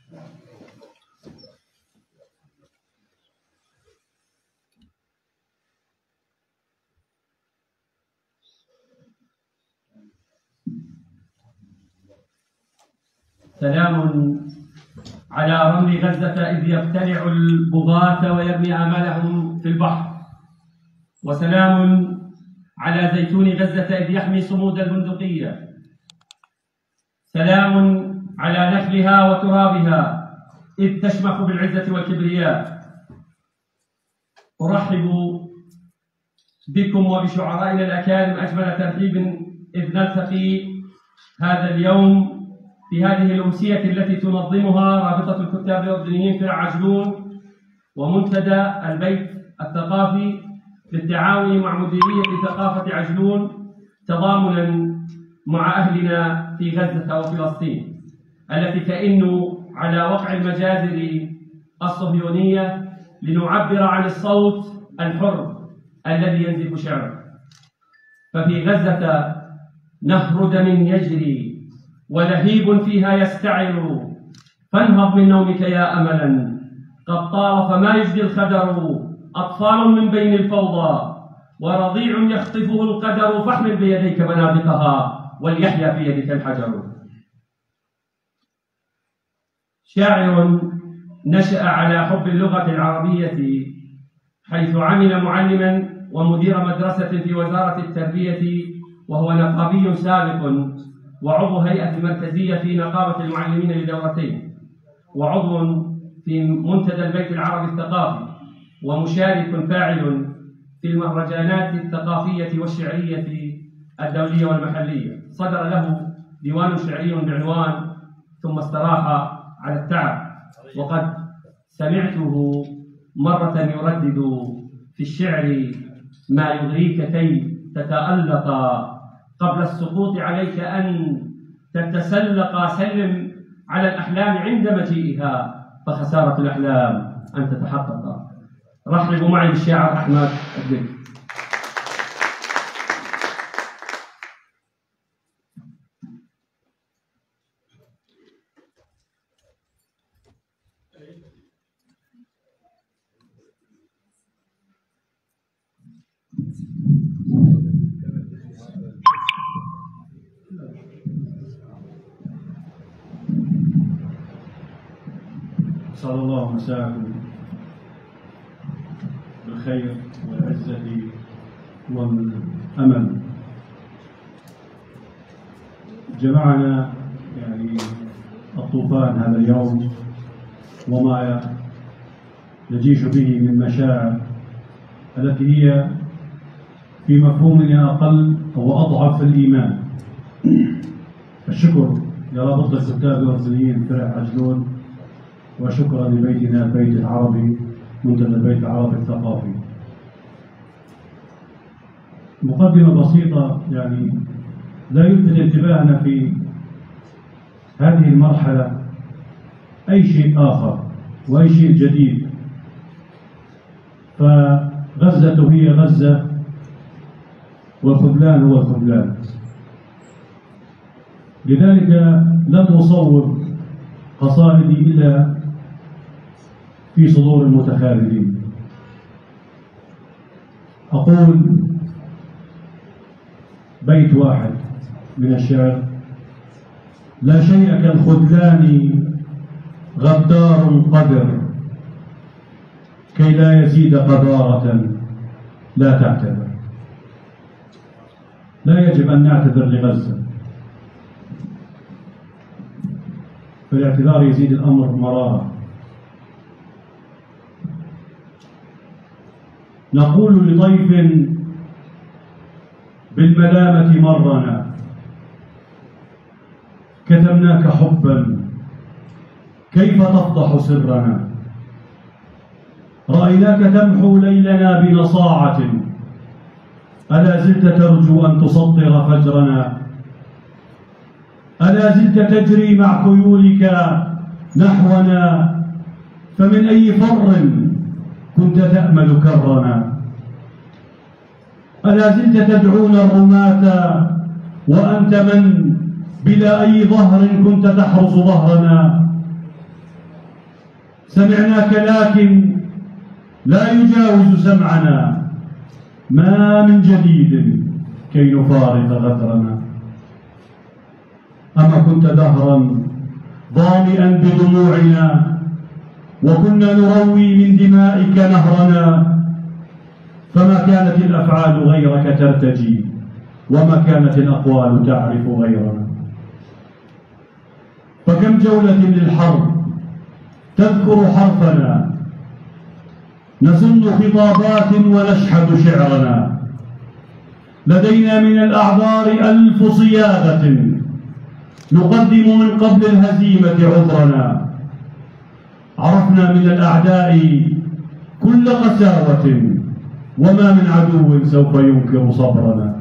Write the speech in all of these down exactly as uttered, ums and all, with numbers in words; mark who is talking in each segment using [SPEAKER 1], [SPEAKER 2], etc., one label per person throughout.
[SPEAKER 1] سلام على رمل غزة إذ يبتلع البغاة ويرمي آمالهم في البحر، وسلام على زيتون غزة إذ يحمي صمود البندقية، سلام على نخلها وترابها إذ تشمخ بالعزة والكبرياء. أرحب بكم وبشعرائنا الأكارم أجمل ترحيب إذ نلتقي هذا اليوم في هذه الأمسية التي تنظمها رابطة الكتاب الأردنيين في عجلون ومنتدى البيت الثقافي بالتعاون مع مديرية ثقافة عجلون، تضامنا مع أهلنا في غزة وفلسطين التي تئن على وقع المجازر الصهيونية، لنعبر عن الصوت الحر الذي ينزف شعره. ففي غزة نهر دم يجري ولهيب فيها يستعر، فانهض من نومك يا أملا قد طال فما يجدي الخدر، أطفال من بين الفوضى ورضيع يخطفه القدر، فاحمل بيديك بنادقها وليحيا في يدك الحجر. شاعر نشأ على حب اللغة العربية، حيث عمل معلما ومدير مدرسة في وزارة التربية، وهو نقابي سابق وعضو هيئة المركزية في نقابة المعلمين لدورتين، وعضو في منتدى البيت العربي الثقافي، ومشارك فاعل في المهرجانات الثقافية والشعرية الدولية والمحلية. صدر له ديوان شعري بعنوان ثم استراح على التعب، وقد سمعته مرة يردد في الشعر ما يغريك كي تتألق قبل السقوط عليك أن تتسلق، سلم على الأحلام عند مجيئها فخسارة الأحلام أن تتحقق. رحبوا معي بالشاعر أحمد الدين.
[SPEAKER 2] أسأل الله مساءكم بالخير والعزة والأمل. جمعنا يعني الطوفان هذا اليوم وما يجيش به من مشاعر التي هي في مفهومنا أقل أو أضعف الإيمان. الشكر لرابطة الكتاب الأردنيين فرع عجلون، وشكرا لبيتنا البيت العربي منتدى البيت العربي الثقافي. مقدمة بسيطة يعني لا يلفت انتباهنا في هذه المرحلة أي شيء آخر وأي شيء جديد، فغزة هي غزة والخذلان هو الخذلان. لذلك لن أصور قصائدي إلا في صدور المتخاذلين. أقول بيت واحد من الشعر: لا شيء كالخذلان غدار قدر، كي لا يزيد قدارة لا تعتذر. لا يجب أن نعتذر لغزة، فالاعتذار يزيد الأمر مرارة. نقول لضيف بالملامة مرنا: كتمناك حبا كيف تفضح سرنا، رأيناك تمحو ليلنا بنصاعة، ألا زلت ترجو أن تسطر فجرنا، ألا زلت تجري مع خيولك نحونا، فمن أي فر كنت تأمل كرنا، ألا زلت تدعون الرماة وأنت من بلا أي ظهر كنت تحرس ظهرنا، سمعناك لكن لا يجاوز سمعنا، ما من جديد كي نفارق غدرنا. أما كنت دهرا ظامئا بدموعنا وكنا نروي من دمائك نهرنا، فما كانت الأفعال غيرك ترتجي وما كانت الأقوال تعرف غيرنا. فكم جولة للحرب تذكر حرفنا، نزن خطابات ونشحذ شعرنا، لدينا من الأعذار ألف صياغة نقدم من قبل الهزيمة عذرنا. عرفنا من الأعداء كل قساوة وما من عدو سوف ينكر صبرنا.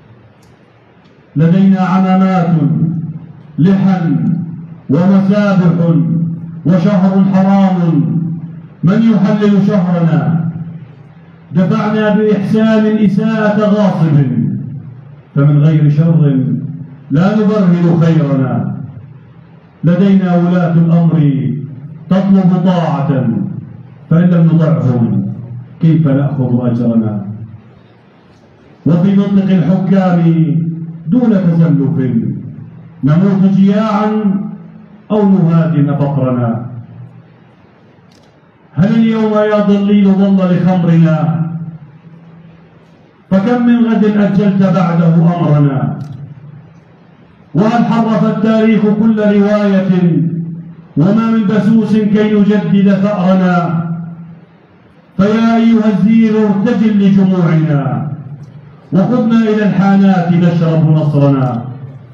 [SPEAKER 2] لدينا عمامات لحى ومسابح وشهر حرام، من يحلل شهرنا؟ دفعنا بإحسان إساءة غاصب، فمن غير شر لا نبرهن خيرنا. لدينا ولاة الأمر تطلب طاعة، فإن لم نطعهم كيف نأخذ أجرنا؟ وفي منطق الحكام دون تزلف نموت جياعا أو نهادن فقرنا. هل اليوم يا ضليل ظل لخمرنا؟ فكم من غد أجلت بعده أمرنا؟ وهل حرف التاريخ كل رواية وما من بسوس كي نجدد ثأرنا؟ فيا أيها الزير ارتجل لجموعنا وخذنا إلى الحانات نشرب نصرنا.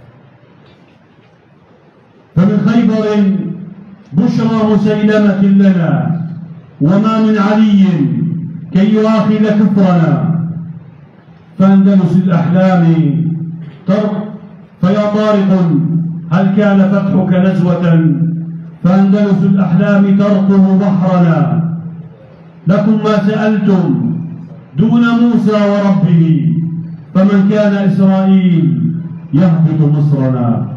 [SPEAKER 2] فمن خيبر بشرى مسيلمة لنا وما من علي كي يؤاخذ كفرنا. فأندلس الأحلام ترك فيا طارق هل كان فتحك نزوة؟ فأندلس الأحلام ترقب بحرنا. لكم ما سألتم دون موسى وربه، فمن كان إسرائيل يهبط مصرنا.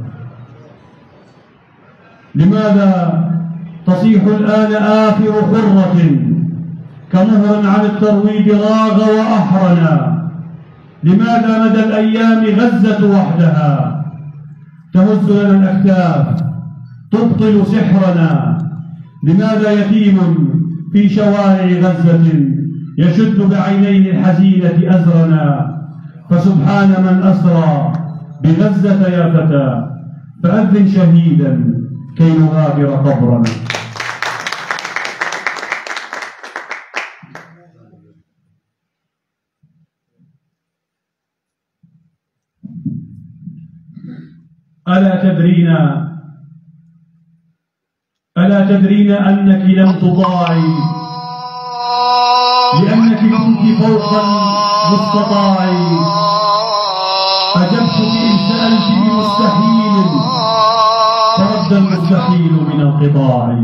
[SPEAKER 2] لماذا تصيح الآن آخر حرة كمهر عن الترويض راغ وأحرنا؟ لماذا مدى الأيام غزة وحدها تهز لنا الأكتاف تبطل سحرنا؟ لماذا يتيم في شوارع غزة يشد بعينيه الحزينة أزرنا؟ فسبحان من أسرى بغزة يا فتى، فأذن شهيدا كي نغادر قبرنا. ألا تدرين ألا تدرين أنك لم تطاعي لأنك كنت فوق المستطاع؟ أجبتك إن سألت بمستحيل فرد المستحيل من القطاع.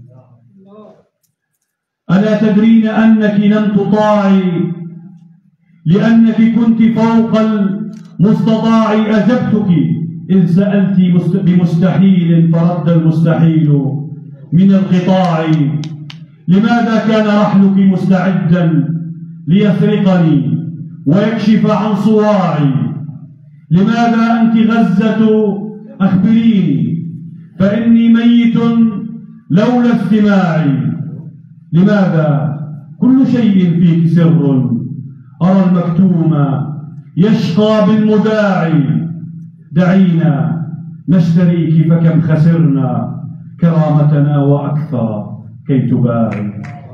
[SPEAKER 2] ألا تدرين أنك لم تطاعي لأنك كنت فوق المستطاع؟ أجبتك إن سألت بمستحيل فرد المستحيل من القطاع. لماذا كان رحلك مستعدا ليسرقني ويكشف عن صواعي؟ لماذا أنت غزة أخبريني فإني ميت لولا استماعي؟ لماذا كل شيء فيك سر أرى المكتوم يشقى بالمداعي؟ دعينا نشتريك فكم خسرنا كرامتنا وأكثر كي تباعي.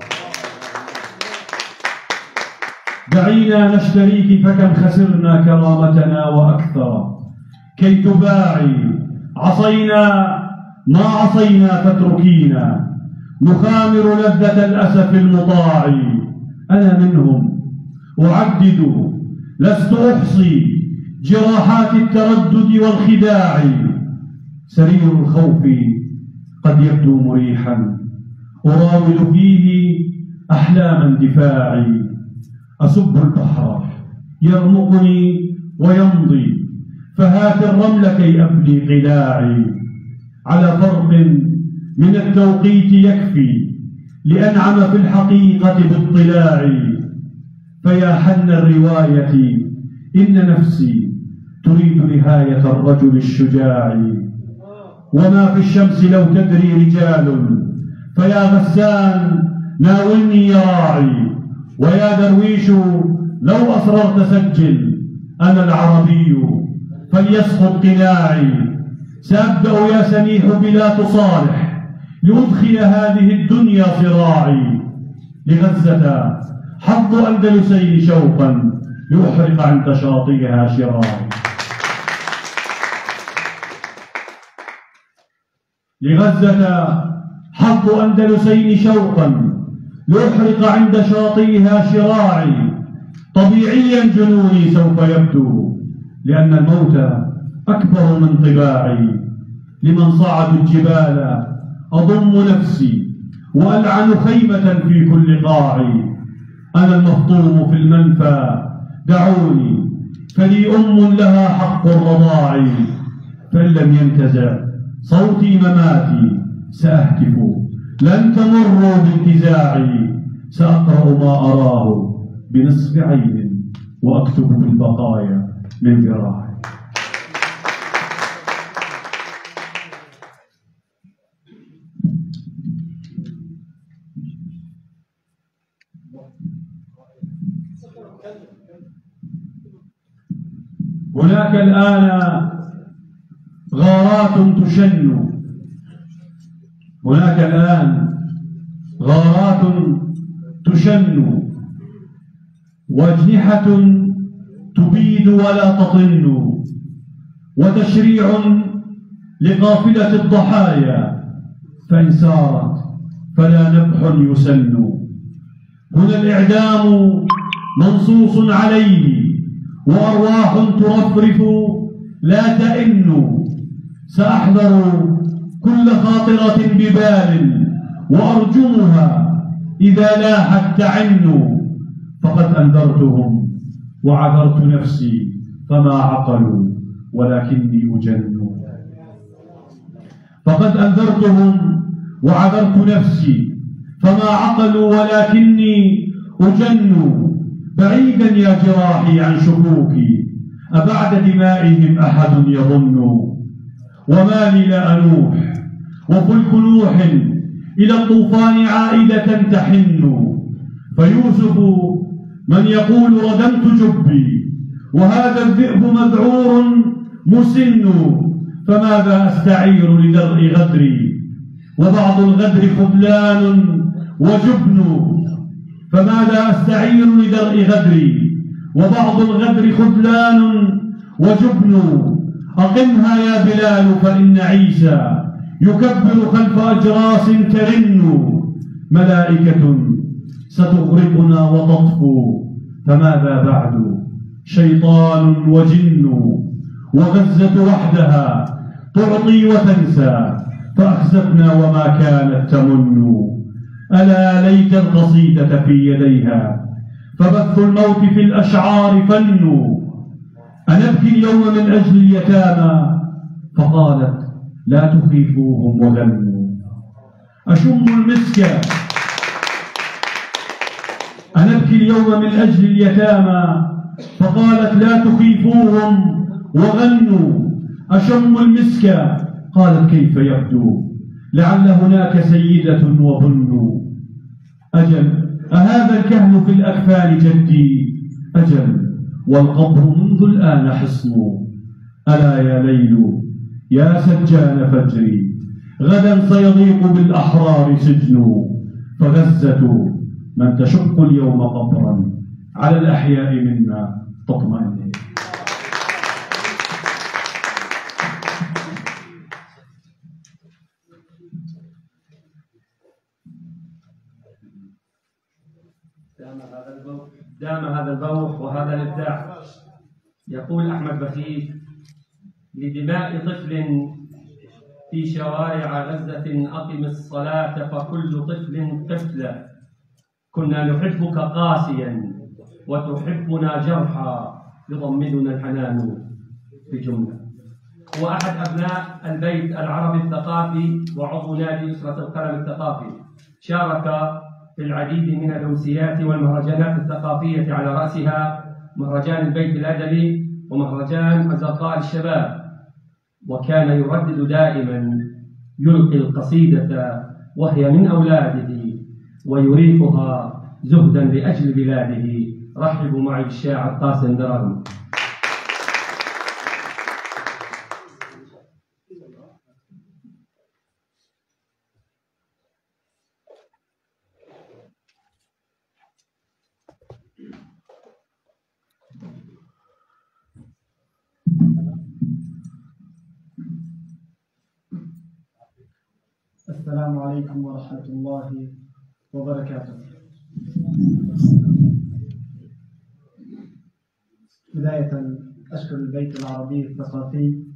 [SPEAKER 2] دعينا نشتريك فكم خسرنا كرامتنا وأكثر كي تباعي. عصينا ما عصينا فاتركينا نخامر لذة الأسف المطاع. أنا منهم أعدد لست أحصي جراحات التردد والخداع. سرير الخوف قد يبدو مريحا أراود فيه أحلام اندفاعي. أسب البحر يرمقني ويمضي فهات الرمل كي أبني قلاعي. على فرق من التوقيت يكفي لأنعم في الحقيقة باطلاعي. فيا حن الرواية إن نفسي تريد نهاية الرجل الشجاع. وما في الشمس لو تدري رجال، فيا غسان ناولني يا راعي. ويا درويش لو أصررت سجل، أنا العربي فليسقط قناعي. سأبدأ يا سميح بلا تصالح، لأدخل هذه الدنيا صراعي. لغزة حظ أندلسين شوقا، لأحرق عند شاطئها شراعي. لغزة حظ أندلسين شوقا، لأحرق عند شاطئها شراعي. طبيعيا جنوني سوف يبدو، لأن الموت أكبر من طباعي. لمن صعدوا الجبال أضم نفسي، وألعن خيمة في كل قاع. أنا المفطوم في المنفى دعوني، فلي أم لها حق الرضاع. فإن لم ينتزع صوتي مماتي، سأهتف لن تمروا بانتزاعي. سأقرأ ما أراه بنصف عين، وأكتب بالبقايا من ذراعي. هناك الآن غارات تشن، هناك الآن غارات تشن، وأجنحة تبيد ولا تطن، وتشريع لقافلة الضحايا، فإن سارت فلا نبح يسن. هنا الإعدام منصوص عليه، وأرواح ترفرف لا تئن. سأحذر كل خاطرة ببال، وأرجمها إذا لاحت تعن. فقد أنذرتهم وعذرت نفسي، فما عقلوا ولكني أجن. فقد أنذرتهم وعذرت نفسي، فما عقلوا ولكني أجن. بعيدا يا جراحي عن شكوكي، أبعد دمائهم أحد يظن. وما لي لا أنوح، وفلك نوح إلى الطوفان عائدة تحن. فيوسف من يقول ردمت جبي، وهذا الذئب مذعور مسن. فماذا أستعير لدرء غدري، وبعض الغدر خذلان وجبن. فماذا أستعير لدرء غدري، وبعض الغدر خذلان وجبن. أقمها يا بلال، فإن عيسى يكبر خلف أجراس ترن. ملائكة ستغرقنا وتطفو، فماذا بعد؟ شيطان وجن. وغزة وحدها تعطي وتنسى، فأخزتنا وما كانت تمن. ألا ليت القصيدة في يديها، فبث الموت في الأشعار فن. أنا أبكي اليوم من أجل اليتامى، فقالت لا تخيفوهم وغنوا. أشم المسك، أنا أبكي اليوم من أجل اليتامى، فقالت لا تخيفوهم وغنوا. أشم المسك، قالت كيف يبدو، لعل هناك سيدة وظن. أجل أهذا الكهن في الأكفان جدي، أجل والقبر منذ الآن حصن. ألا يا ليل يا سجان فجري، غدا سيضيق بالأحرار سجن. فغزة من تشق اليوم قبرا، على الأحياء منا تطمئن.
[SPEAKER 1] دام هذا البوح وهذا الإبداع. يقول أحمد بخيت: لدماء طفل في شوارع غزة أقم الصلاة، فكل طفل قفلة. كنا نحبك قاسيا وتحبنا جرحا، يضمدنا الحنان في جملة. هو أحد أبناء البيت العربي الثقافي وعضو نادي أسرة القلم الثقافي. شارك في العديد من الأمسيات والمهرجانات الثقافية على رأسها مهرجان البيت الأدبي ومهرجان أزرقاء الشباب، وكان يردد دائما يلقي القصيدة وهي من أولاده ويريقها زهدا لأجل بلاده. رحبوا معي بالشاعر قاسم درهم.
[SPEAKER 3] السلام عليكم ورحمة الله وبركاته. بداية أشكر البيت العربي الثقافي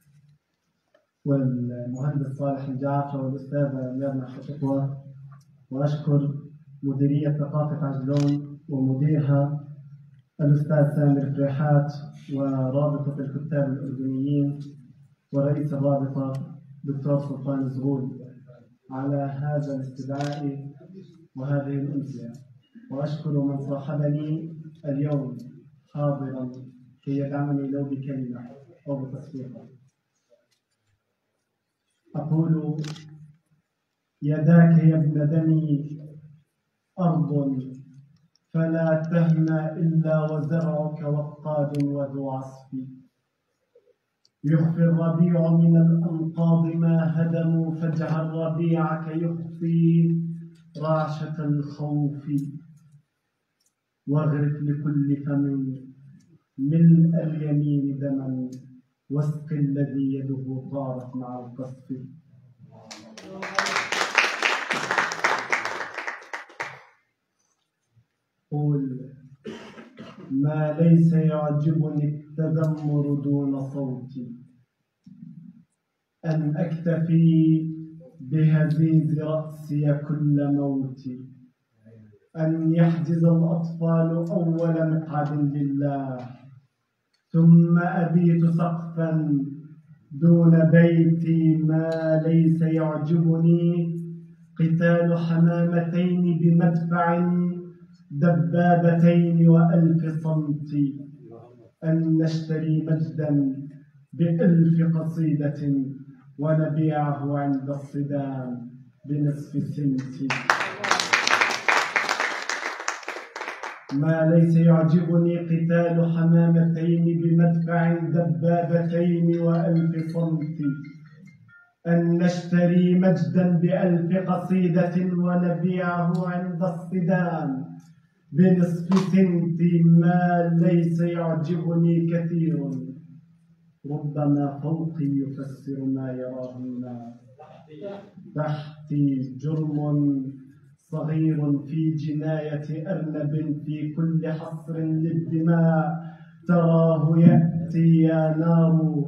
[SPEAKER 3] والمهندس صالح الجعفر والأستاذة ميرنا حشقوة، وأشكر مديرية ثقافة عجلون ومديرها الأستاذ سامر فريحات ورابطة الكتاب الأردنيين ورئيس الرابطة دكتور سلطان زغول على هذا الاستدعاء وهذه الأمسية، وأشكر من صاحبني اليوم حاضرا كي يدعمني لو بكلمة أو بتصفيقا. أقول: يداك يا ابن دمي أرض فلا تهنى إلا وزرعك وقاد وذو عصف، يخفي الربيع من الأنقاض ما هدموا، فاجعل ربيعك يخفي رعشة الخوف، واغرف لكل فم ملء اليمين دما، واسق الذي يده طارت مع القصف. قول: ما ليس يعجبني التذمر دون صوتي، أن أكتفي بهزيز رأسي كل موتي، أن يحجز الأطفال أول مقعد لله، ثم أبيت سقفا دون بيتي. ما ليس يعجبني قتال حمامتين بمدفع دبابتين وألف صمت، أن نشتري مجدا بألف قصيدة ونبيعه عند الصدام بنصف سنت. ما ليس يعجبني قتال حمامتين بمدفع دبابتين وألف صمت، أن نشتري مجدا بألف قصيدة ونبيعه عند الصدام بنصف سنت. ما ليس يعجبني كثير ربما فوقي يفسر ما يراه الناس، تحتي جرم صغير في جناية أرنب في كل حصر للدماء، تراه يأتي يا نار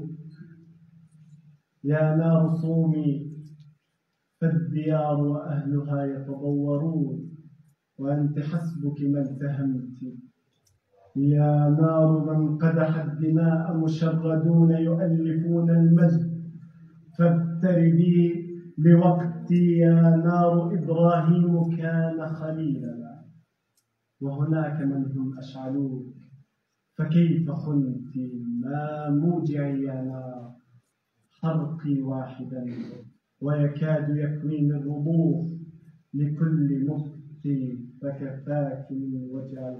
[SPEAKER 3] يا نار صومي، فالديار وأهلها يتضورون، وأنت حسبك ما التهمت. يا نار من قدح الدماء مشردون يؤلفون المجد، فابتردي لوقتي يا نار. إبراهيم كان خليلا وهناك من هم أشعلوك، فكيف خنت ما موجعي يا نار. حرقي واحدا ويكاد يكوين الرضوخ لكل مبكي، فكفاك من وجع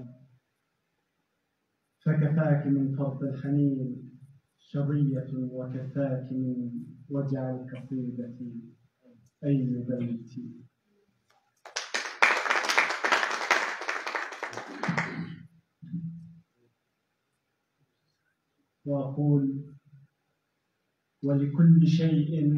[SPEAKER 3] فكفاك من فرط الحنين شظية، وكفاك من وجع القصيدة أي بيتي. وأقول: ولكل شيء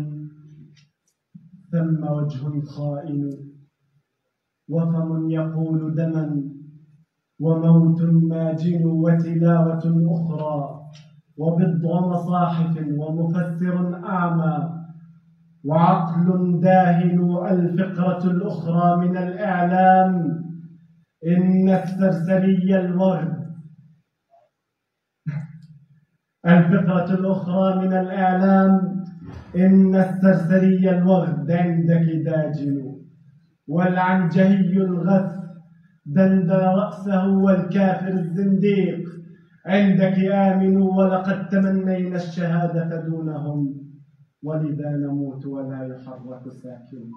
[SPEAKER 3] ثم وجه خائن، وفم يقول دما، وموت ماجن، وتلاوة أخرى، وبضع مصاحف، ومفسر أعمى، وعقل داهن. الفقرة الأخرى من الإعلام: إن السرسري الورد الفقرة الأخرى من الإعلام: إن السرسري الوغد عندك داجن، والعنجهي الغث دندن رأسه، والكافر الزنديق عندك آمن، ولقد تمنينا الشهادة دونهم، ولذا نموت ولا يحرك ساكن.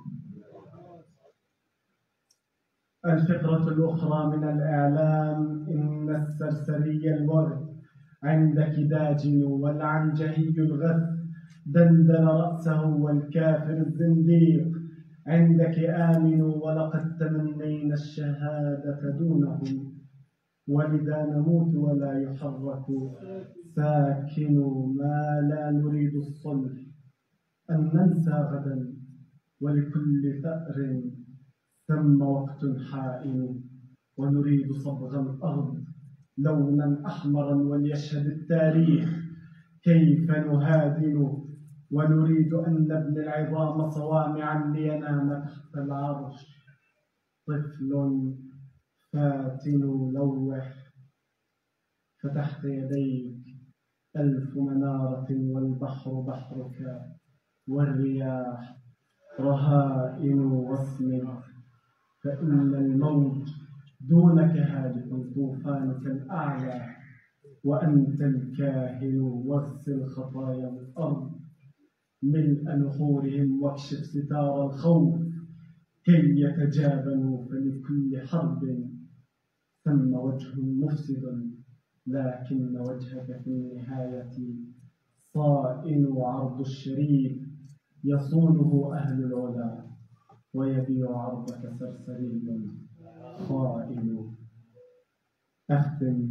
[SPEAKER 3] الفقرة الأخرى من الإعلام: إن السرسري الوغد عندك داجن، والعنجهي الغث دندن رأسه، والكافر الزنديق عندك آمن، ولقد تمنينا الشهادة دونهم، ولذا نموت ولا يحرك ساكن. ما لا نريد الصلح أن ننسى غدا، ولكل ثأر ثم وقت حائن، ونريد صبغ الأرض لونا أحمرا، وليشهد التاريخ كيف نهادن، ونريد أن نبني العظام صوامعا لينام تحت العرش طفل فاتن لوح. فتحت يديك ألف منارة، والبحر بحرك، والرياح رهائن واسمك، فإن الموج دونك هادئ، طوفانك الأعلى وأنت الكاهن. واغسل خطايا الأرض ملء نحورهم، واكشف ستار الخوف كي يتجابنوا، فلكل حرب ثم وجه مفسد، لكن وجهك في النهاية صائن. وعرض الشريف يصونه أهل العلا، ويبيع عرضك سرسري خائن. أختم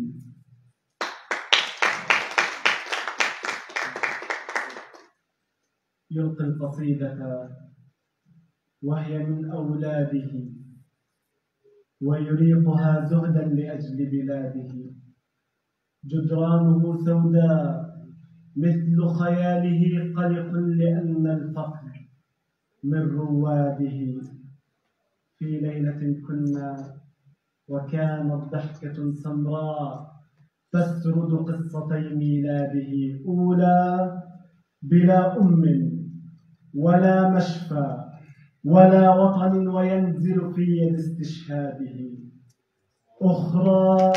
[SPEAKER 3] يلقي القصيدة وهي من أولاده، ويريقها زهدا لأجل بلاده. جدرانه سوداء مثل خياله، قلق لأن الفقر من رواده. في ليلة كنا وكانت ضحكة سمراء تسرد قصتي ميلاده، أولى بلا أم ولا مشفى ولا وطن، وينزل في يد استشهاده. أخرى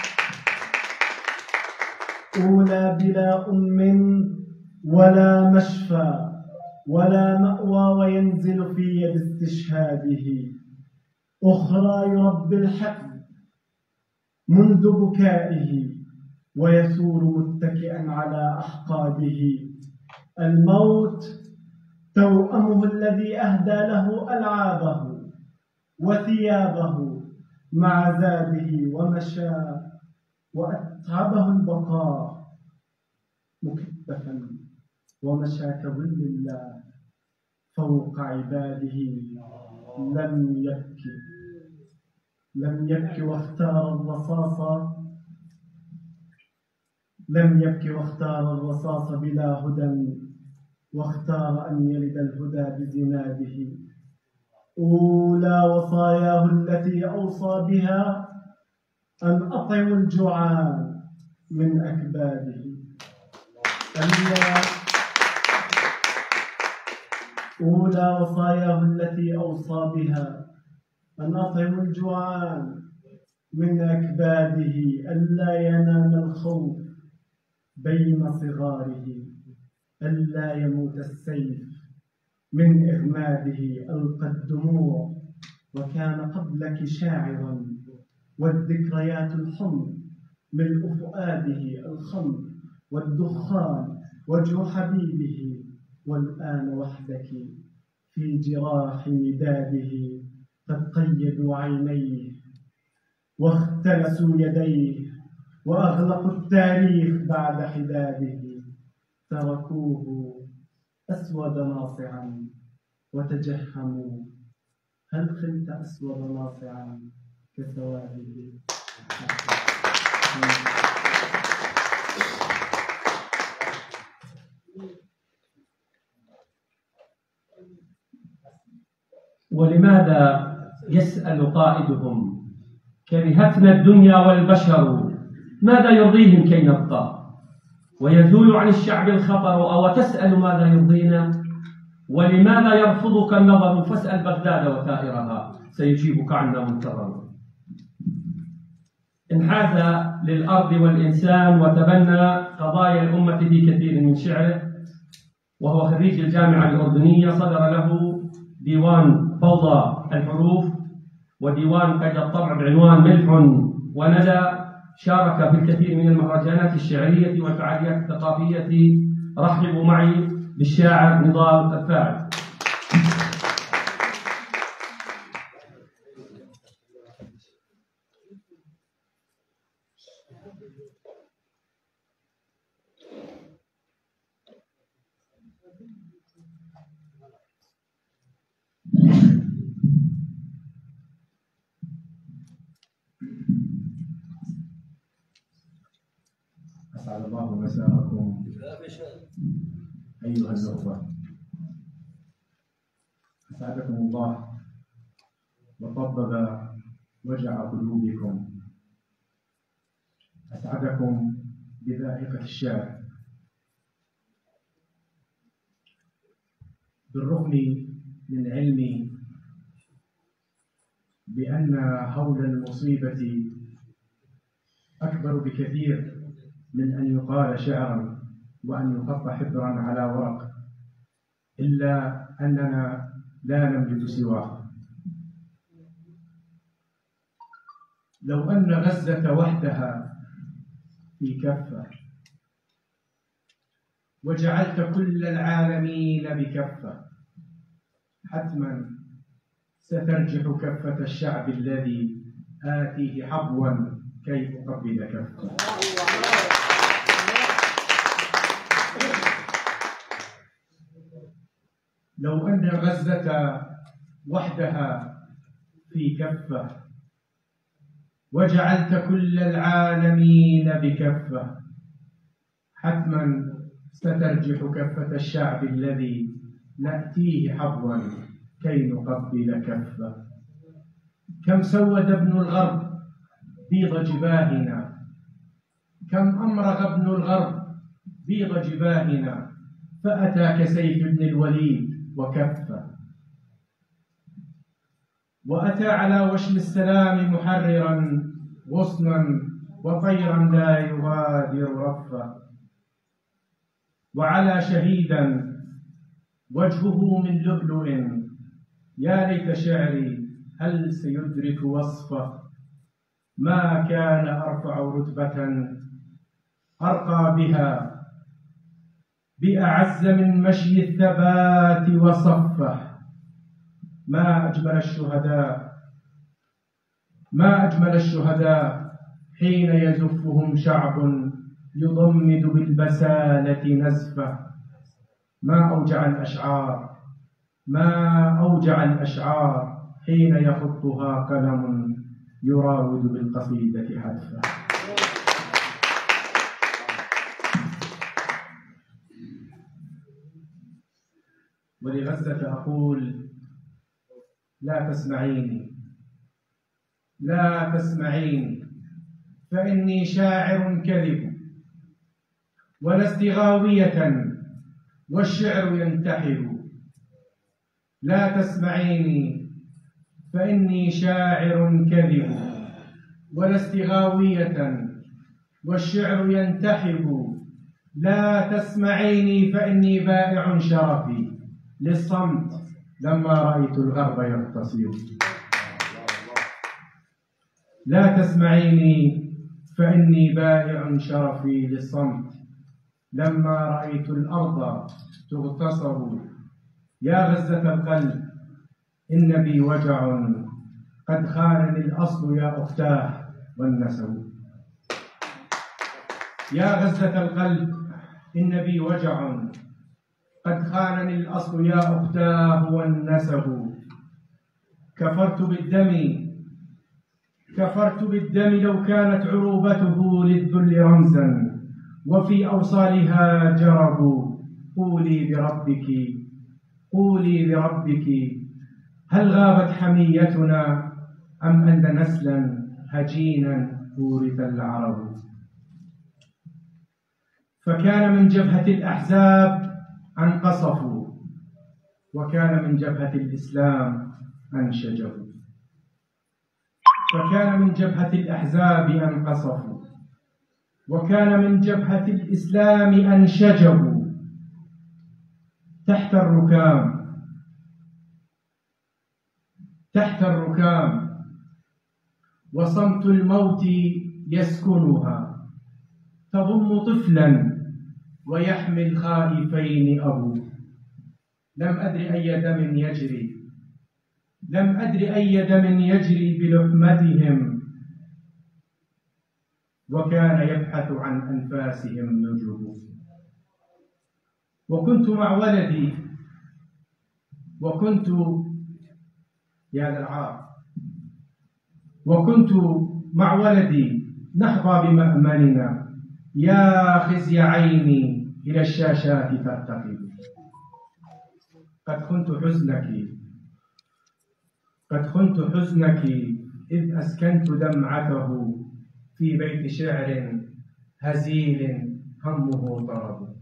[SPEAKER 3] أولى بلا أم ولا مشفى ولا مأوى، وينزل في يد استشهاده. أخرى يربي الحقد منذ بكائه، ويثور متكئا على أحقابه. الموت توأمه الذي أهدى له ألعابه وثيابه مع زاده، ومشى وأتعبه البقاء مكتفا، ومشى كظل الله فوق عباده. لم يبكي لم يبكي واختار الرصاص لم يبكي واختار الرصاص بلا هدى، واختار أن يلد الهدى بزناده. أولى وصاياه التي أوصى بها أن أطعم الجوعان من أكباده. أولى وصاياه التي أوصى بها أن أطعم الجوعان من أكباده، ألا ينام الخوف بين صغاره، ألا يموت السيف من إغماده. ألقى الدموع وكان قبلك شاعرا، والذكريات الحمر ملء فؤاده. الخمر والدخان وجه حبيبه، والآن وحدك في جراح مداده. قد قيدوا عينيه واختلسوا يديه، وأغلقوا التاريخ بعد حداده. تركوه أسود ناصعا وتجهموا، هل خلت أسود ناصعا كسواده؟
[SPEAKER 1] ولماذا يسأل قائدهم كرهتنا الدنيا والبشر، ماذا يرضيهم كي نبقى؟ ويزول عن الشعب الخطر، أو تسأل ماذا يرضينا ولماذا يرفضك النظر، فاسأل بغداد وثائرها سيجيبك عنا منكرا. انحاز للأرض والإنسان وتبنى قضايا الأمة في كثير من شعره، وهو خريج الجامعة الأردنية. صدر له ديوان فوضى الحروف وديوان قيد الطبع بعنوان ملح وندى. شارك في الكثير من المهرجانات الشعرية والفعاليات الثقافية. رحبوا معي بالشاعر نضال الفاعل.
[SPEAKER 2] أسعد الله مساءكم أيها النخبة. أسعدكم الله وطبب وجع قلوبكم. أسعدكم بذائقة الشعر. بالرغم من علمي بأن هول المصيبة أكبر بكثير من أن يقال شعرا وأن يخط حبرا على ورق، إلا أننا لا نملك سواه. لو أن غزة وحدها في كفة وجعلت كل العالمين بكفة، حتما سترجح كفة الشعب الذي آتيه حبوا كي أقبل كفة. لو أن غزة وحدها في كفة وجعلت كل العالمين بكفة، حتما سترجح كفة الشعب الذي نأتيه حبوا كي نقبل كفة. كم سود ابن الغرب بيض جباهنا، كم أمرغ ابن الغرب بيض جباهنا، فأتى كسيف ابن الوليد وكفة. وأتى على وشم السلام محررا غصنا وطيرا لا يغادر رفة، وعلى شهيدا وجهه من لؤلؤ، يا ليت شعري هل سيدرك وصفه. ما كان أرفع رتبة أرقى بها بأعز من مشي الثبات وصفه. ما أجمل الشهداء ما أجمل الشهداء حين يزفهم شعب يضمد بالبسالة نزفه. ما أوجع الأشعار ما أوجع الأشعار حين يخطها قلم يراود بالقصيدة حتفه. ولغزة أقول لا تسمعيني لا تسمعيني فإني شاعر كذب، ولست غاوية والشعر ينتحر. لا تسمعيني فإني شاعر كذب، ولست غاوية والشعر ينتحب. لا تسمعيني فإني بائع شرفي للصمت لما رأيت الغرب يغتصب. لا تسمعيني فإني بائع شرفي للصمت لما رأيت الأرض تغتصب. يا غزة القلب إن بي وجع قد خانني الأصل يا أختاه والنسب. يا غزة القلب إن بي وجع قد خانني الأصل يا أختاه والنسب. كفرت بالدم كفرت بالدم لو كانت عروبته للذل رمزا وفي أوصالها جرب. قولي بربك قولي بربك هل غابت حميتنا أم أن نسلا هجينا ورث العرب.
[SPEAKER 4] فكان من جبهة الأحزاب أنقصفوا، وكان من جبهة الإسلام أنشجوا. فكان من جبهة الأحزاب أنقصفوا، وكان من جبهة الإسلام أنشجوا تحت الركام تحت الركام وصمت الموت يسكنها، تضم طفلا ويحمي الخائفين أبوه. لم أدر أي دم يجري لم أدر أي دم يجري بلحمتهم، وكان يبحث عن أنفاسهم نجوم. وكنت مع ولدي وكنت يا ذا العار وكنت مع ولدي نحظى بمأمننا، يا خزي عيني إلى الشاشات ترتقي. قد خنت حزنك قد خنت حزنك إذ أسكنت دمعته في بيت شعر هزيل همه طرب.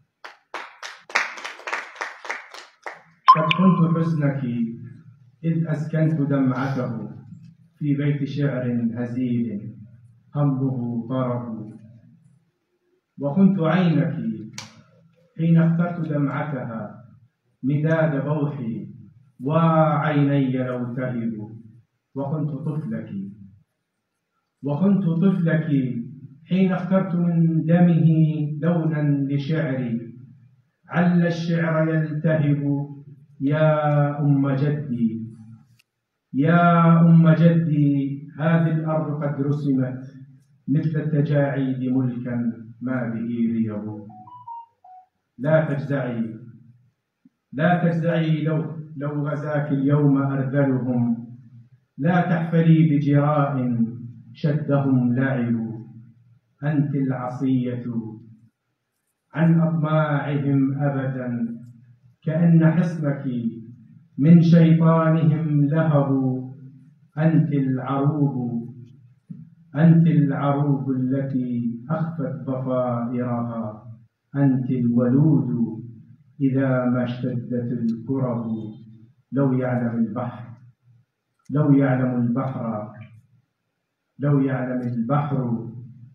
[SPEAKER 4] قد خنت حزنك إذ أسكنت دمعته في بيت شعر هزيل همه طرب. وخنت عينك حين اخترت دمعتها مداد بوحي وعيني لو تهب. وخنت طفلك وخنت طفلك حين اخترت من دمه لونا لشعري عل الشعر يلتهب. يا أم جدي يا أم جدي هذه الأرض قد رسمت مثل التجاعيد ملكا ما به ريب. لا تجزعي لا تجزعي لو لو غزاك اليوم أرذلهم، لا تحفلي بجراء شدهم لعب. أنت العصية عن أطماعهم أبدا، كأن حصنك من شيطانهم لهب. أنت العروب أنت العروب التي أخفت ضفائرها، أنت الولود إذا ما اشتدت الكرب. لو يعلم البحر لو يعلم البحر لو يعلم البحر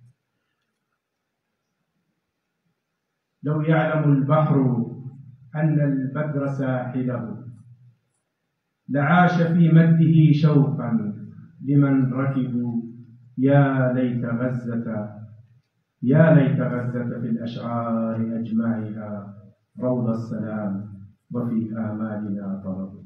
[SPEAKER 4] لو يعلم البحر أن البدر ساحله، لعاش في مده شوقا لمن ركبوا. يا ليت غزة يا ليت غزة في الأشعار أجمعها روض السلام وفي آمالنا طلب.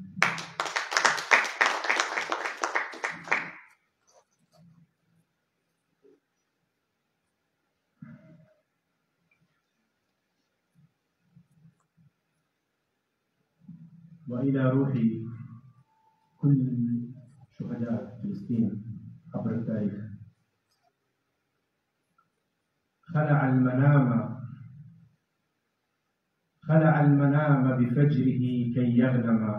[SPEAKER 4] وإلى روح كل شهداء فلسطين عبر التاريخ. خلع المنام خلع المنام بفجره كي يغنم،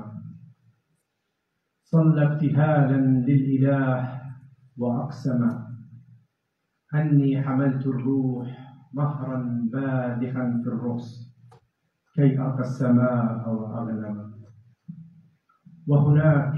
[SPEAKER 4] صلى ابتهالا للإله وأقسم أني حملت الروح مهرا باذخا في الرخص كي أرقى السماء وأغنم. وهناك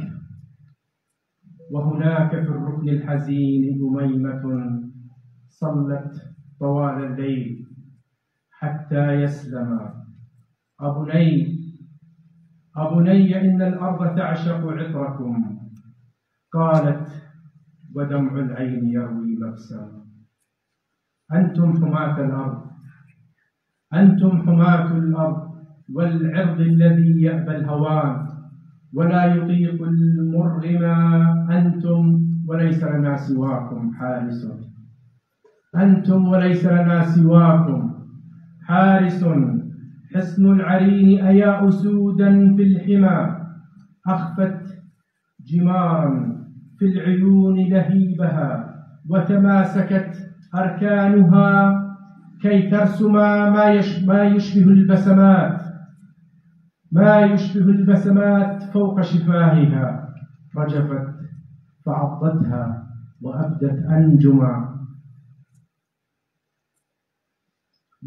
[SPEAKER 4] وهناك في الركن الحزين أميمة صلت طوال الليل حتى يسلم. أبني أبني إن الأرض تعشق عطركم، قالت ودمع العين يروي مبسما. أنتم حماة الأرض أنتم حماة الأرض والعرض الذي يأبى الهوان ولا يطيق المرغم. أنتم وليس لنا سواكم حارس أنتم وليس لنا سواكم حارس. حصن العرين أيا أسودا في الحمى، أخفت جمارا في العيون لهيبها وتماسكت أركانها كي ترسم ما يشبه البسمات ما يشبه البسمات فوق شفاهها. رجفت فعضتها وأبدت أنجما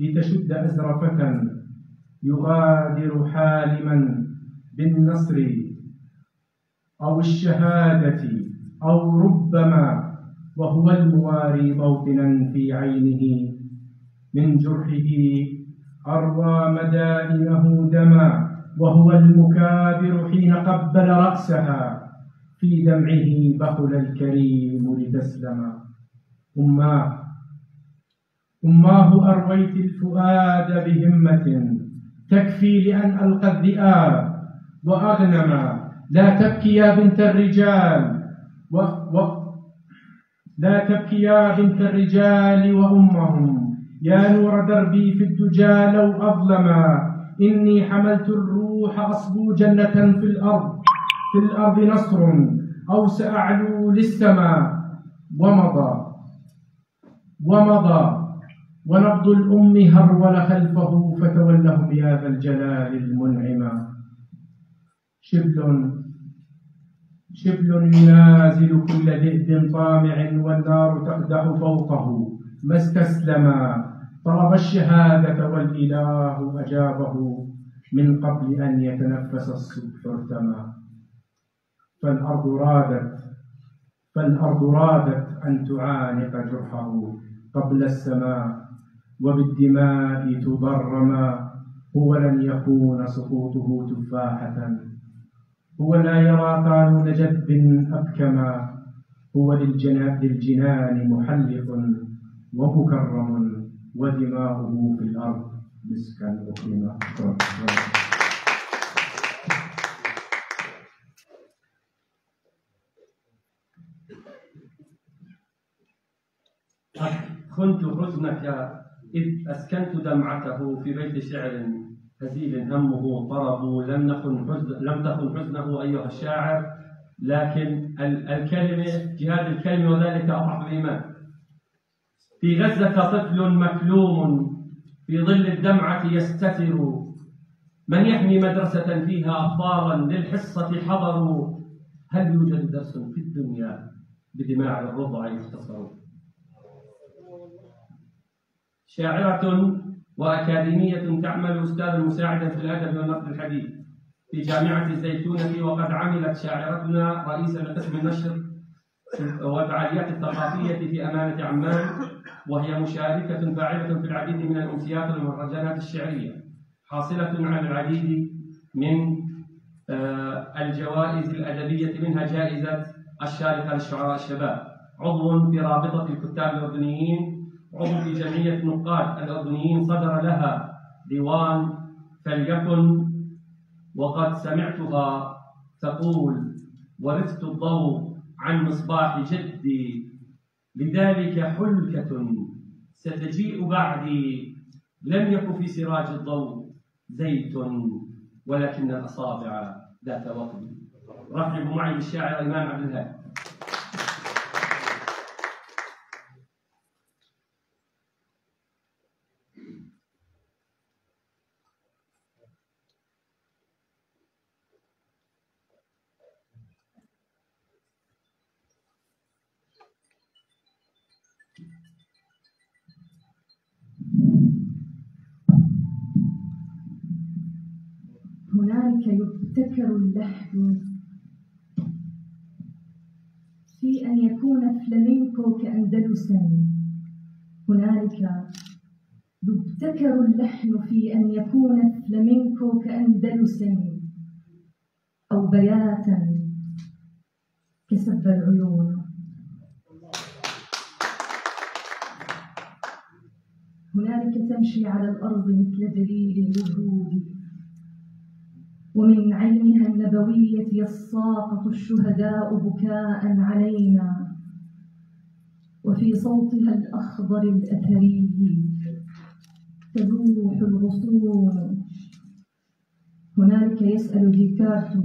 [SPEAKER 4] لتشد أزرفة يغادر حالما بالنصر أو الشهادة، أو ربما وهو المواري موطنا في عينه من جرحه أروى مدائنه دما، وهو المكابر حين قبل رأسها في دمعه بخل الكريم لتسلم. أماه أماه أرويت الفؤاد بهمة تكفي لأن ألقى الذئاب وأغنما. لا تبكي يا بنت الرجال و... و... لا تبكي يا بنت الرجال وأمهم، يا نور دربي في الدجى لو أظلما. إني حملت الروح أصبو جنة في الأرض، في الأرض نصر أو سأعلو للسماء. ومضى ومضى ونبض الأم هرول خلفه، فتولهم يا ذا الجلال المنعما. شبل شبل ينازل كل ذئب طامع، والنار تقدح فوقه ما استسلما. طلب الشهادة والإله أجابه، من قبل أن يتنفس الصبح ارتمى. فالأرض رادت فالأرض رادت أن تعانق جرحه قبل السماء، وبالدماء تضرما. هو لن يكون سقوطه تفاحة، هو لا يرى قانون جذب أبكما. هو للجنان محلق ومكرم، ودماؤه في الأرض مسكا أكرما.
[SPEAKER 1] قد خنت حزنك إذ أسكنت دمعته في بيت شعر هزيل همه طرب. لم نخن حزن لم تخن حزنه أيها الشاعر، لكن الكلمة جهاد الكلمة، وذلك أضعف الإيمان. في غزة طفل مكلوم في ظل الدمعة يستتر، من يحمي مدرسة فيها أطفالا للحصة حضروا. هل يوجد درس في الدنيا بدماء الرضع يختصر؟ شاعرة وأكاديمية تعمل أستاذا مساعدا في الأدب والنقد الحديث في جامعة الزيتونة، وقد عملت شاعرتنا رئيسا لقسم النشر والفعاليات الثقافية في أمانة عمان، وهي مشاركة فاعلة في العديد من الأمسيات والمهرجانات الشعرية، حاصلة على العديد من الجوائز الأدبية، منها جائزة الشارقة للشعراء الشباب. عضو في رابطة الكتاب الأردنيين، عضو في جمعية النقاد الأردنيين، صدر لها ديوان فليكن. وقد سمعتها تقول: ورثت الضوء عن مصباح جدي، لذلك حلكة ستجيء بعدي. لم يكن في سراج الضوء زيت، ولكن الأصابع ذات وقت. رحبوا معي بالشاعر إمام عبد الهادي.
[SPEAKER 5] هنالك يبتكر اللحن في أن يكون فلامينكو كأندلسا. هنالك يبتكر اللحن في أن يكون فلامينكو كأندلسا، أو بياتا كسب العيون. هنالك تمشي على الأرض مثل دليل الوجود، ومن عينها النبوية يساقط الشهداء بكاء علينا، وفي صوتها الأخضر الأثري تلوح الغصون. هنالك يسأل ديكارت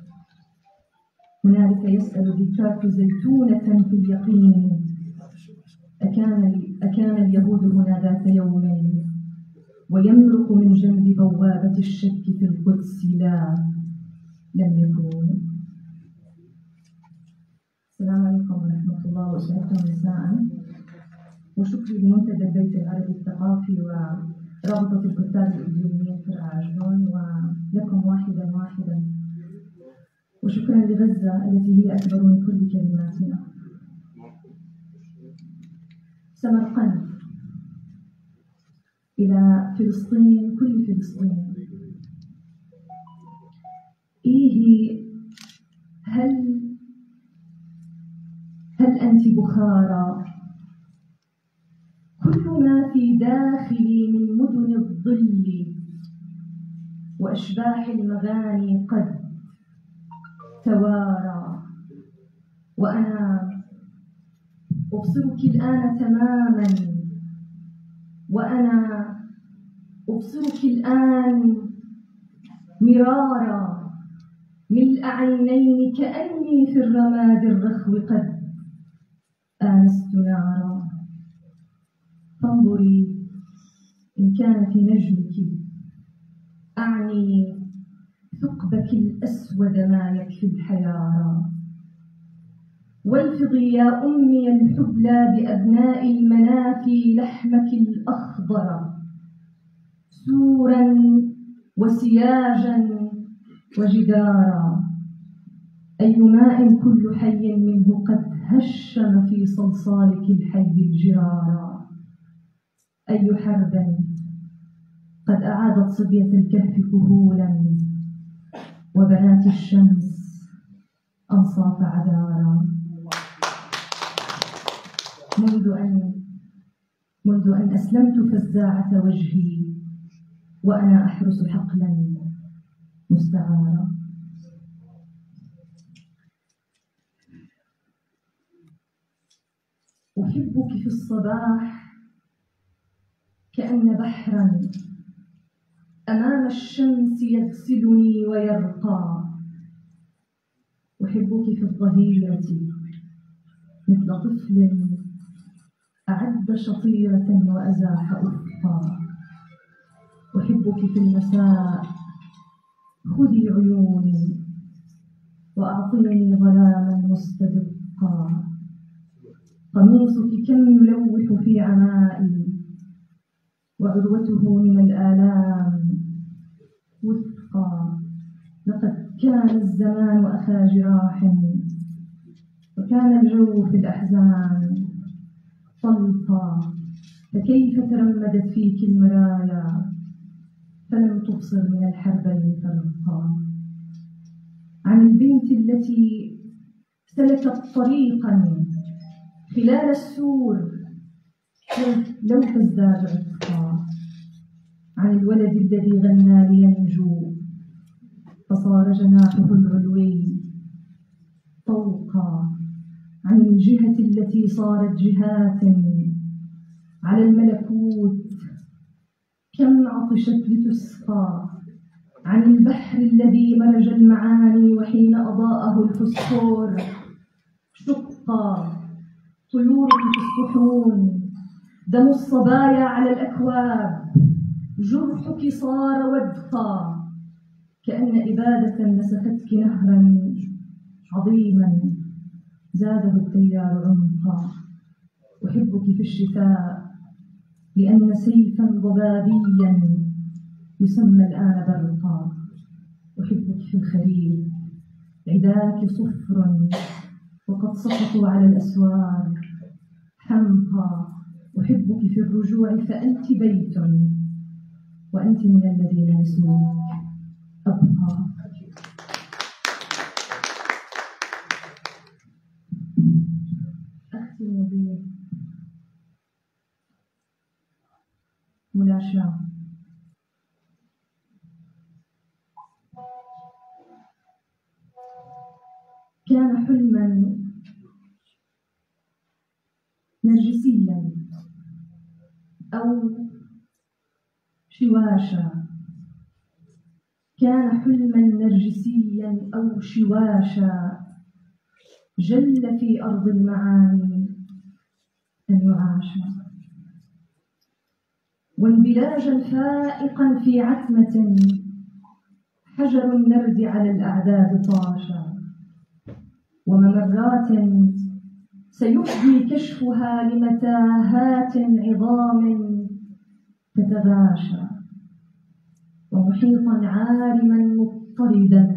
[SPEAKER 5] هنالك يسأل ديكارت زيتونة في اليقين: أكان أكان اليهود هنا ذات يومين؟ ويمرق من جنب بوابة الشك في القدس: لا، لم يكون. السلام عليكم ورحمة الله وبركاته مساء، وشكري لمنتدى البيت العربي الثقافي رابطة الكتاب الأردنيين فرع عجلون، ولكم واحدا واحدا، وشكرا لغزة التي هي أكبر من كل كلماتنا. سمرقند إلى فلسطين، كل فلسطين. إيه هل هل أنت بخارى؟ كل ما في داخلي من مدن الظل وأشباح المغاني قد توارى، وأنا أبصرك الآن تماما، وأنا أبصرك الآن مرارا ملء عينين، كأني في الرماد الرخو قد آنست نارا. فانظري إن كان في نجمك، أعني ثقبك الأسود ما يكفي الحيارى. والفظي يا أمي الحبلى بأبناء المنافي لحمك الأخضر، سورا وسياجا وجدارا. أي ماء كل حي منه قد هشم في صلصالك الحي الجرارا. أي حرب قد أعادت صبية الكهف كهولا، وبنات الشمس أنصاف عذارا. منذ أن منذ أن أسلمت فزاعة وجهي، وأنا أحرس حقلا مستعارا. أحبك في الصباح كأن بحرا أمام الشمس يغسلني ويرقى. أحبك في الظهيرة مثل طفل أعد شطيرة وأزاح أفقا. أحبك في المساء، خذي عيوني وأعطيني ظلاما مستدقا. قميصك كم يلوح في عمائي، وعروته من الآلام وثقا. لقد كان الزمان أخا جراح، وكان الجو في الأحزان طلقا. فكيف ترمدت فيك المرايا، فلم تبصر من الحربين فرقا. عن البنت التي سلكت طريقا خلال السور لو تزداد عتقا. عن الولد الذي غنى لينجو، فصار جناحه العلوي طوقا. عن الجهة التي صارت جهات على الملكوت، كم عطشت لتسقى. عن البحر الذي مرج المعاني، وحين أضاءه الفسفور شقا. طيورك في الصحون، دم الصبايا على الأكواب، جرحك صار ودقا. كأن إبادة نسفتك نهرا عظيما زاده التيار عمقا. أحبك في الشتاء لأن سيفا ضبابيا يسمى الآن برقا. أحبك في الخريف، عداك صفر وقد سقطوا على الأسوار حمقا. أحبك في الرجوع فأنت بيت، وأنت من الذين نسوك أبقى. أختم بملاشاة. كان حلما نرجسيا أو شواشا. كان حلما نرجسيا أو شواشا، جل في أرض المعاني أن يعاش. وانبلاجا فائقا في عتمة، حجر النرد على الأعداد طاشا. وممرات سيفضي كشفها لمتاهات عظام، تتغاشى، ومحيطا عارما مضطردا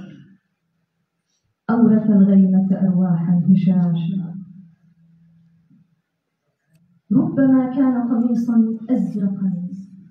[SPEAKER 5] أورث الغيمة أرواحا هشاشا. ربما كان قميصا أزرقا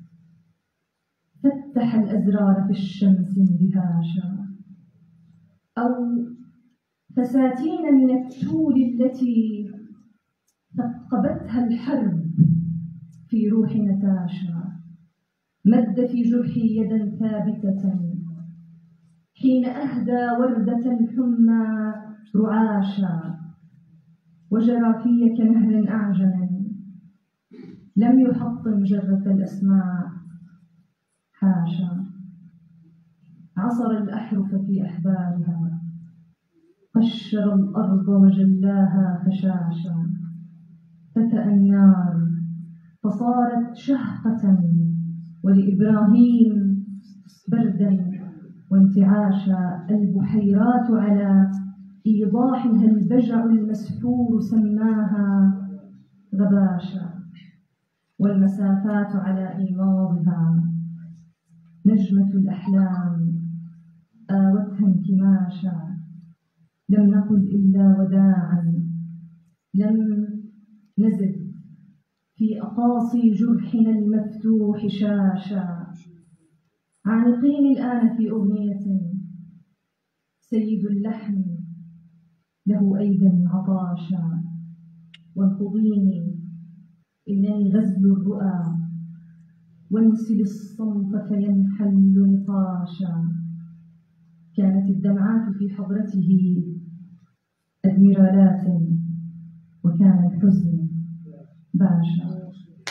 [SPEAKER 5] فتح الأزرار في الشمس اندهاشا، أو فساتين من التول التي ثقبتها الحرب في روح نتاشا. مد في جرحي يدا ثابتة حين أهدى وردة الحمى رعاشا، وجرى في كنهر أعجم لم يحطم جرة الأسماء حاشا. عصر الأحرف في أحبالها، قشر الأرض وجلاها فشاشا. فتأ النار فصارت شهقة، ولإبراهيم بردا وانتعاشا. البحيرات على إيضاحها البجع المسحور سماها غباشا، والمسافات على إيماضها نجمة الأحلام آوتها انكماشا. لم نقل إلا وداعا، لم نزد في أقاصي جرحنا المفتوح شاشا. عانقيني الآن في أغنية سيد اللحن له أيدا عطاشا، وانقضيني إنني غزل الرؤى وانسل الصمت فينحل نقاشا. كانت الدمعات في حضرته أدميرالات، وكان الحزن باشا.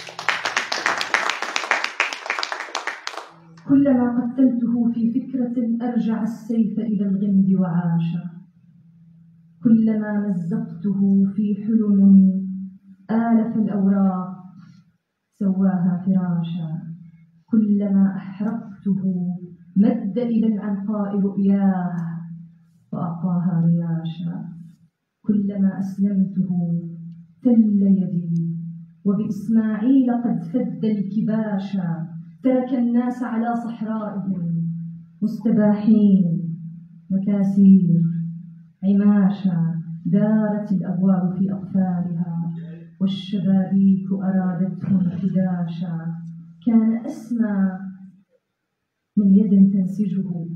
[SPEAKER 5] كلما قتلته في فكرة أرجع السيف إلى الغمد وعاشا. كلما مزقته في حلم آلف الأوراق سواها فراشا. كلما أحرقته مد إلى العنقاء رؤياه وأعطاها رياشا. كلما أسلمته تل يدي، وبإسماعيل قد فد الكباشا. ترك الناس على صحرائهم مستباحين مكاسير عماشا. دارت الأبواب في أقفالها، والشبابيك أرادته انخداشا. كان أسمى من يد تنسجه،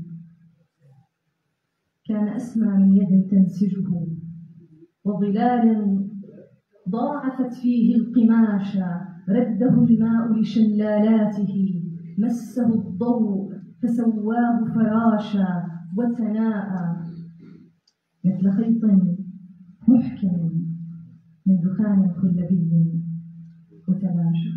[SPEAKER 5] كان أسمى من يد تنسجه، وظلال ضاعفت فيه القماشا. رده الماء لشلالاته، مسه الضوء فسواه فراشا. وتناءى مثل خيط محكم من دخان خلبي وتلاشى.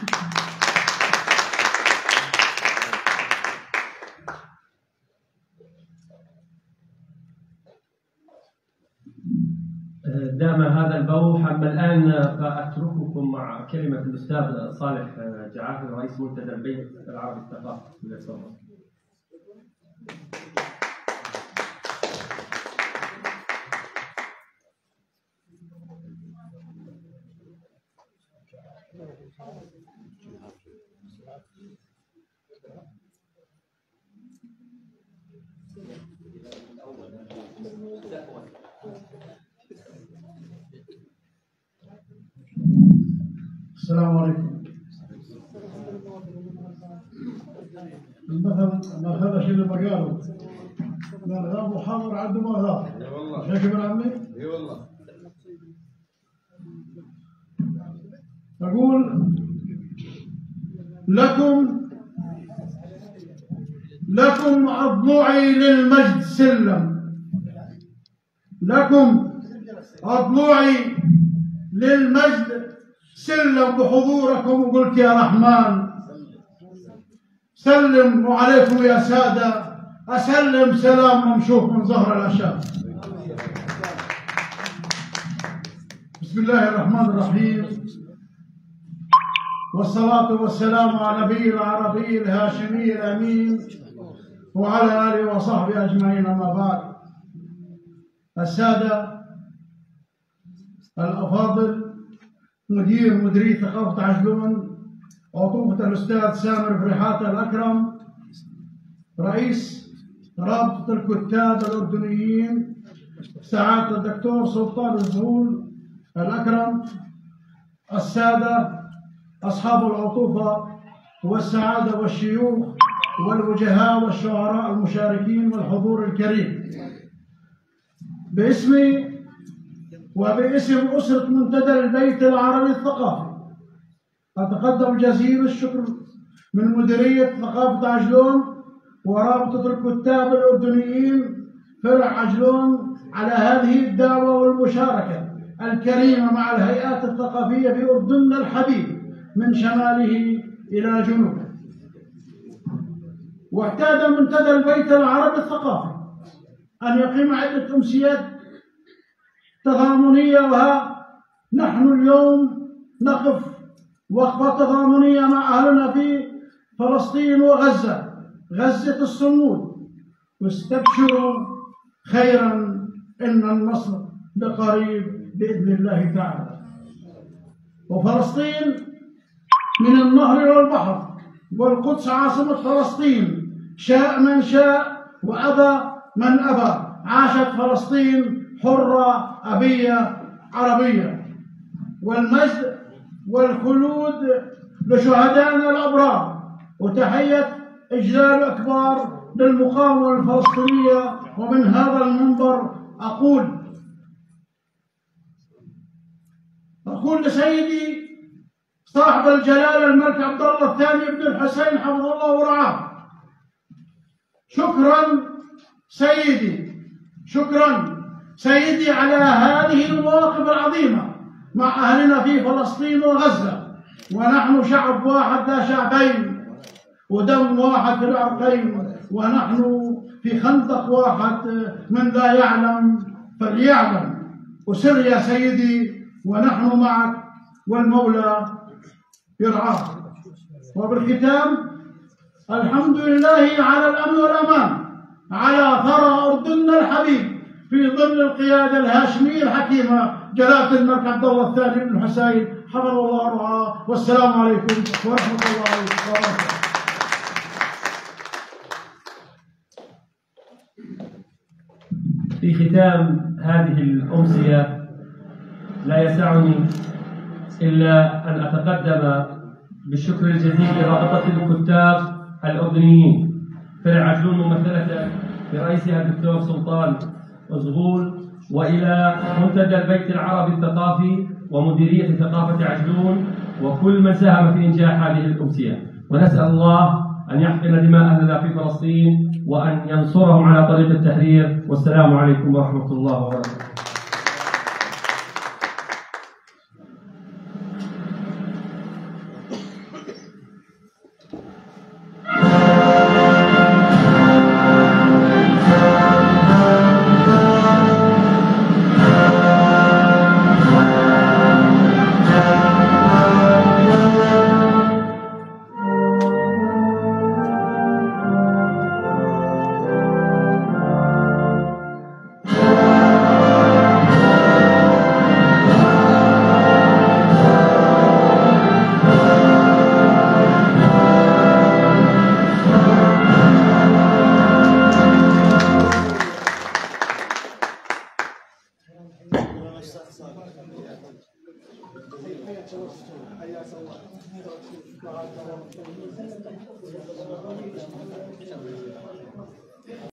[SPEAKER 1] دام هذا البوح. أما الآن فأترككم مع كلمة الأستاذ صالح جعافر رئيس منتدى البيت العربي الثقافي.
[SPEAKER 6] السلام عليكم. المثل ما خذش الا ما قالوا، ما غاب وحاضر عنده ما غاب. اي والله. مش هيك ابن عمي؟ اي والله. أقول لكم لكم أضلعي للمجد سلم، لكم أضلعي للمجد سلم بحضوركم. وقلت يا رحمن سلم وعليكم يا سادة أسلم سلام ممشوق من ظهر الأشياء. بسم الله الرحمن الرحيم، والصلاة والسلام على نبي العربي الهاشمي الأمين وعلى آله وصحبه أجمعين. أما بعد، السادة الأفاضل، مدير مديرية ثقافة عجلون، عطوفة الأستاذ سامر فرحات الأكرم رئيس رابطة الكتاب الأردنيين، سعادة الدكتور سلطان الزهول الأكرم، السادة أصحاب العطوفة والسعادة والشيوخ والوجهاء والشعراء المشاركين والحضور الكريم، باسمي وباسم أسرة منتدى البيت العربي الثقافي أتقدم جزيل الشكر من مديرية ثقافة عجلون ورابطة الكتاب الأردنيين فرع عجلون على هذه الدعوة والمشاركة الكريمة مع الهيئات الثقافية في أردننا الحبيب من شماله إلى جنوبه. واعتاد منتدى البيت العربي الثقافي أن يقيم عدة أمسيات تضامنية، وها نحن اليوم نقف وقفة تضامنية مع أهلنا في فلسطين وغزة، غزة الصمود، واستبشروا خيرا إن النصر بقريب بإذن الله تعالى. وفلسطين من النهر إلى البحر، والقدس عاصمة فلسطين، شاء من شاء وأبى من أبى. عاشت فلسطين حرة أبية عربية. والمجد والخلود لشهدائنا الأبرار، وتحية إجلال أكبر للمقاومة الفلسطينية. ومن هذا المنبر أقول أقول لسيدي صاحب الجلالة الملك عبد الله الثاني بن الحسين حفظه الله ورعاه، شكرا سيدي، شكرا سيدي على هذه المواقف العظيمة مع أهلنا في فلسطين وغزة. ونحن شعب واحد لا شعبين، ودم واحد في العرقين، ونحن في خندق واحد، من لا يعلم فليعلم. وسر يا سيدي ونحن معك والمولى يرعاك. وبالختام الحمد لله على الأمن والأمان على ثرى أردننا الحبيب في ظل القيادة الهاشمية الحكيمة جلالة الملك عبد الله الثاني بن الحسين حفظه الله ورعاه. والسلام عليكم ورحمة الله وبركاته.
[SPEAKER 1] في ختام هذه الأمسية لا يسعني إلا أن أتقدم بالشكر الجزيل لرابطة الكتاب الأردنيين فرع عجلون ممثلة برئيسها الدكتور سلطان الزهول، وإلى منتدى البيت العربي الثقافي ومديرية ثقافة عجلون وكل من ساهم في إنجاح هذه الأمسية. ونسأل الله أن يحقن دماء أهلنا في فلسطين وأن ينصرهم على طريق التحرير. والسلام عليكم ورحمة الله وبركاته.